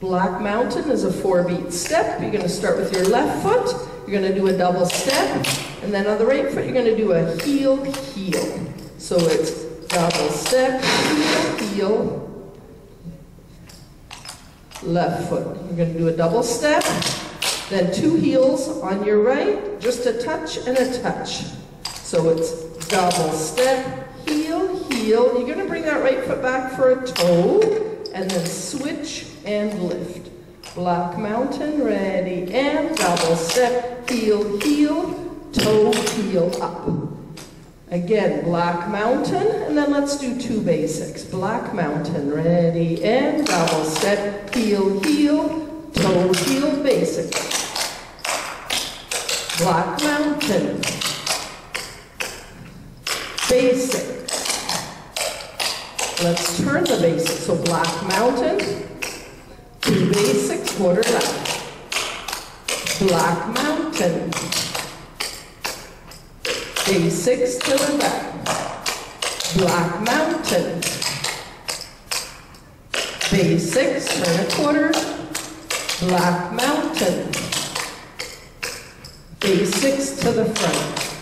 Black Mountain is a 4-beat step. You're going to start with your left foot. You're going to do a double step. And then on the right foot, you're going to do a heel, heel. So it's double step, heel, heel, left foot. You're going to do a double step. Then 2 heels on your right, just a touch and a touch. So it's double step, heel, heel. You're going to bring that right foot back for a toe, and then switch and lift. Black Mountain, ready, and double step, heel, heel, toe, heel, up. Again, Black Mountain, and then let's do 2 basics. Black Mountain, ready, and double step, heel, heel, toe, heel, basic. Black Mountain. Basic. Let's turn the basic. So Black Mountain, 2 basic, quarter left. Black Mountain. Basics to the back. Black Mountain. Basics, turn a quarter. Black Mountain. Basics to the front.